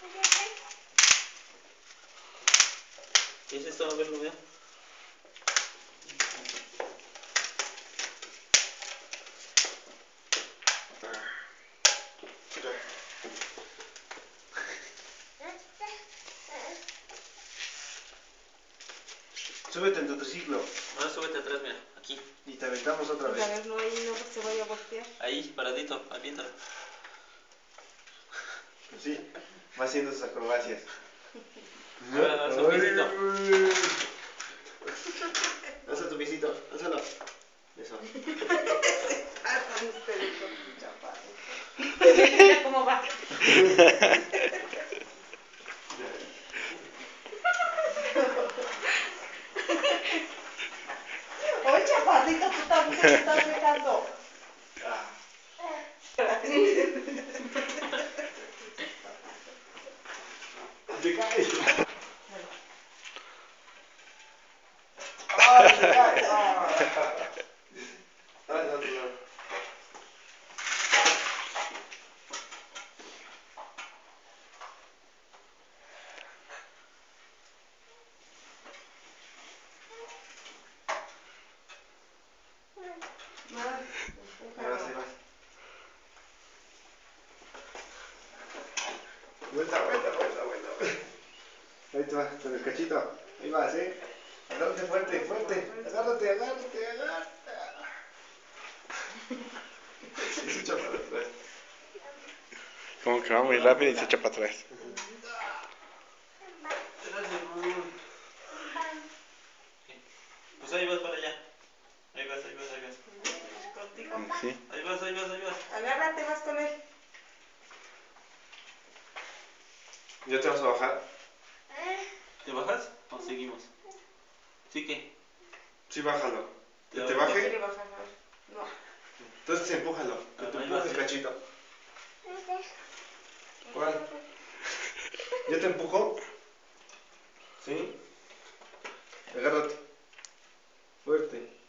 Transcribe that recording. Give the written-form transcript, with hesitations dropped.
¿Qué es esto? A ver, lo veo. Súbete en tu triciclo. Ahora súbete atrás, mira, aquí. Y te aventamos otra vez. A ver, no, ahí no se vaya a voltear. Ahí, paradito, aviéntalo. Sí, va haciendo sus acrobacias. Ahora, haz un pisito. Alza tu pisito, álzalo. Eso. Pasan ustedes con un chaparro. Mira cómo va. Oye, chaparrito, tú también te estás dejando. ¡Te caes! ¡Ay, te caes! ¡Ay, no, no! Ahí vas, ahí vas. Vuelta, vuelta, vuelta, vuelta. Ahí te vas, con el cachito. Ahí vas, Agárrate fuerte, fuerte. Agárrate, agárrate, agárrate. Se echa para atrás. Como que va muy rápido y se echa para atrás. Pues ahí vas para allá. Ahí vas, ahí vas, ahí vas. Contigo. Sí. Ahí vas, ahí vas, ahí vas. Agárrate, vas con él. ¿Ya te vas a bajar? ¿Te bajas o seguimos? ¿Sí qué? Sí, bájalo. ¿Que te ¿Quiere baje? bajar? A ver. No. Entonces empújalo. Que te Ahí empuje vas. el cachito. ¿Cuál? ¿Ya te empujó? ¿Sí? Agárrate. Fuerte.